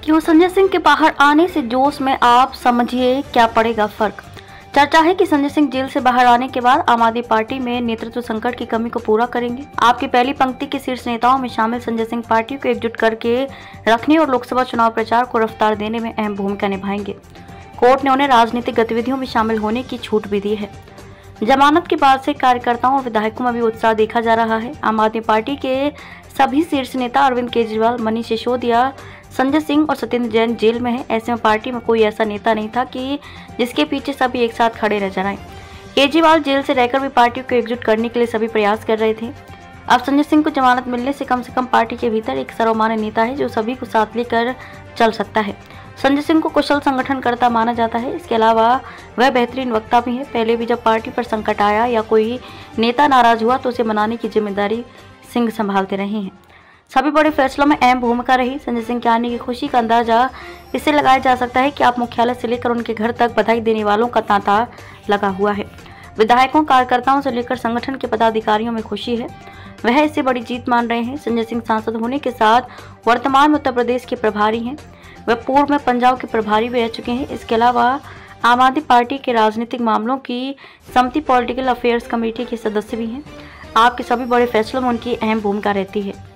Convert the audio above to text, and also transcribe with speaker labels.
Speaker 1: क्यों संजय सिंह के बाहर आने से जोश में आप समझिए क्या पड़ेगा फर्क। चर्चा है कि संजय सिंह जेल से बाहर आने के बाद आम आदमी पार्टी में नेतृत्व संकट की कमी को पूरा करेंगे। आपकी पहली पंक्ति के शीर्ष नेताओं में शामिल संजय सिंह पार्टी को एकजुट करके रखने और लोकसभा चुनाव प्रचार को रफ्तार देने में अहम भूमिका निभाएंगे। कोर्ट ने उन्हें राजनीतिक गतिविधियों में शामिल होने की छूट भी दी है। जमानत के बाद से कार्यकर्ताओं और विधायकों में भी उत्साह देखा जा रहा है। आम आदमी पार्टी के सभी शीर्ष नेता अरविंद केजरीवाल, मनीष सिसोदिया, संजय सिंह और सत्येंद्र जैन जेल में है। ऐसे में पार्टी में कोई ऐसा नेता नहीं था कि जिसके पीछे सभी एक साथ खड़े नजर आए। केजरीवाल जेल से रहकर भी पार्टी को एकजुट करने के लिए सभी प्रयास कर रहे थे। अब संजय सिंह को जमानत मिलने से कम पार्टी के भीतर एक सर्वमान्य नेता है जो सभी को साथ लेकर चल सकता है। संजय सिंह को कुशल संगठनकर्ता माना जाता है। इसके अलावा वह बेहतरीन वक्ता भी है। पहले भी जब पार्टी पर संकट आया या कोई नेता नाराज हुआ तो उसे मनाने की जिम्मेदारी सिंह संभालते रहे हैं। सभी बड़े फैसलों में अहम भूमिका रही। संजय सिंह के आने की खुशी का अंदाजा इससे लगाया जा सकता है कि आप मुख्यालय से लेकर उनके घर तक बधाई देने वालों का तांता लगा हुआ है। विधायकों, कार्यकर्ताओं से लेकर संगठन के पदाधिकारियों में खुशी है। वह इसे बड़ी जीत मान रहे हैं। संजय सिंह सांसद होने के साथ वर्तमान में उत्तर प्रदेश के प्रभारी हैं। वह पूर्व में पंजाब के प्रभारी भी रह चुके हैं। इसके अलावा आम आदमी पार्टी के राजनीतिक मामलों की समिति पॉलिटिकल अफेयर्स कमेटी के सदस्य भी हैं। आपके सभी बड़े फैसलों में उनकी अहम भूमिका रहती है।